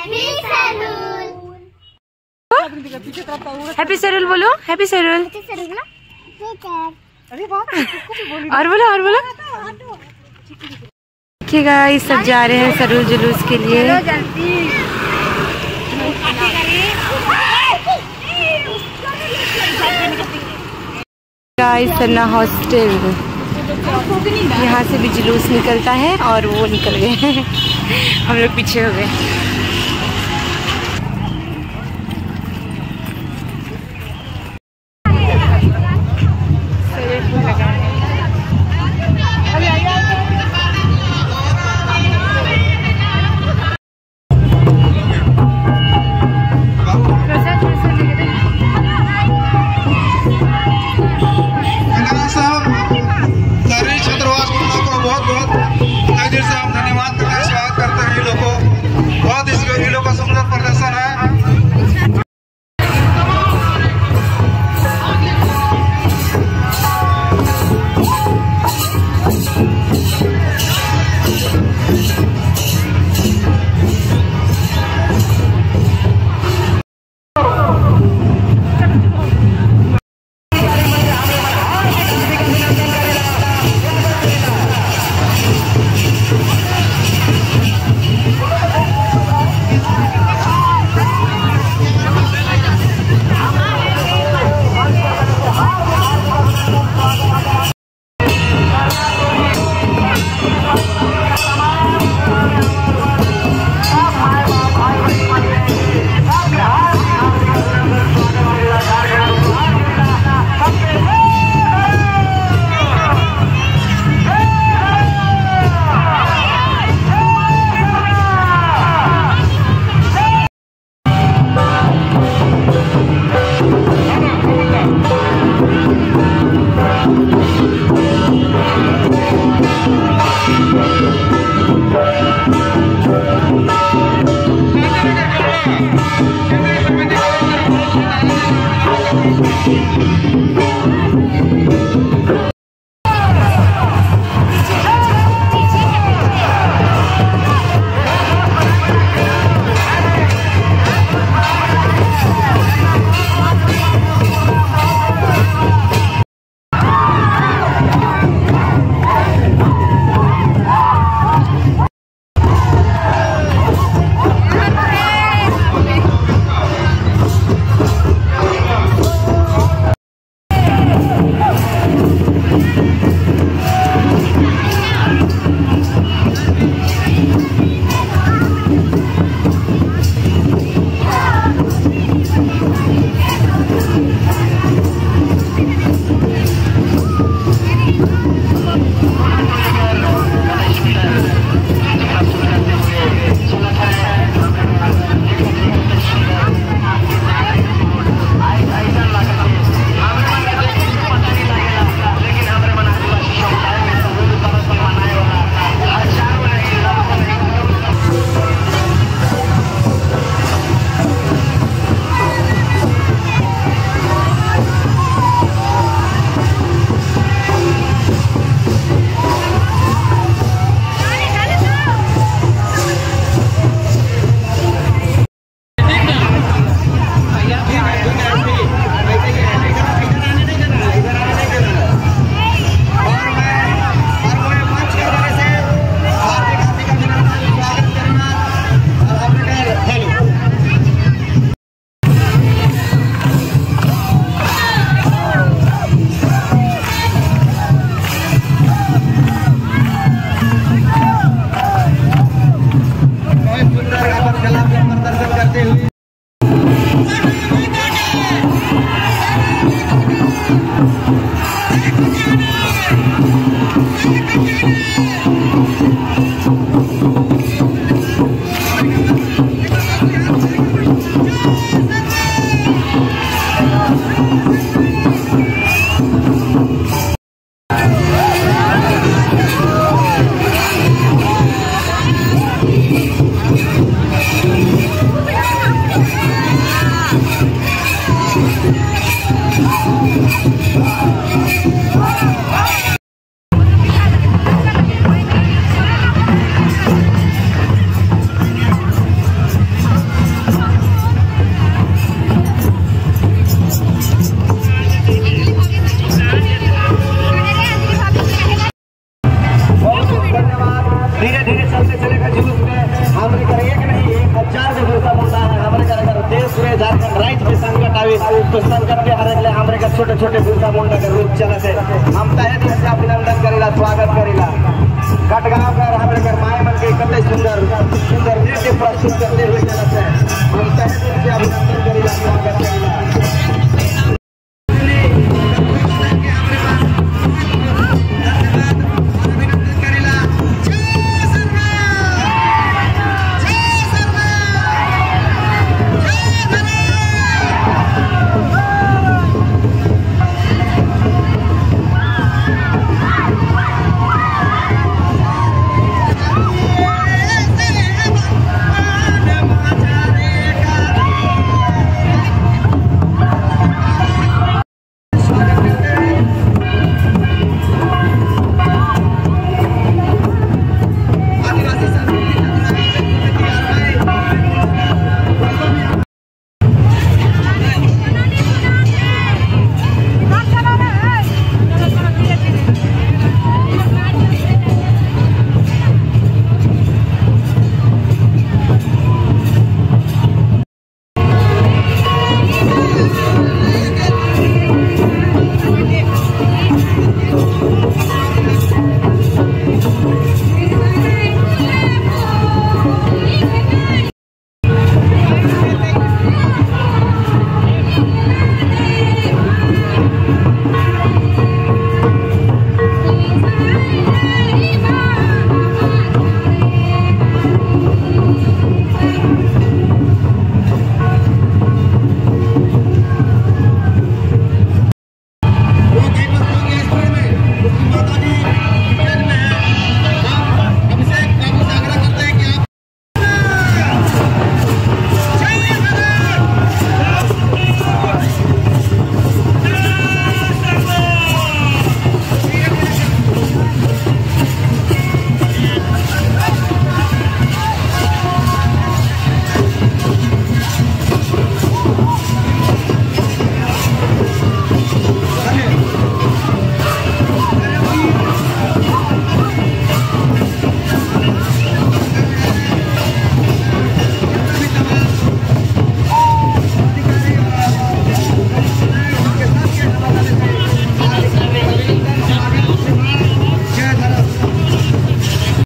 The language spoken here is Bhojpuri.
हैप्पी सैरुल बोलो, हैप्पी सैरुल। और बोलो, और बोलो। देखिए गाइस, सब जा रहे हैं सैरुल जुलूस के लिए। गाइस सन्ना हॉस्टल, यहाँ से भी जुलूस निकलता है और वो निकल गए हैं। हम लोग पीछे हो गए। तो संकट के हरे ले हमरे का छोटे छोटे भूसा मुंडा के रूप चलते हम तहे दिल से अभिनंदन करेला, स्वागत करेला। कटगांव कर हमरे के माय मन के कते सुंदर सुंदर नृत्य प्रस्तुत करते हुए चलते हम तहे दिल से अभिनंदन करेला, स्वागत करेला।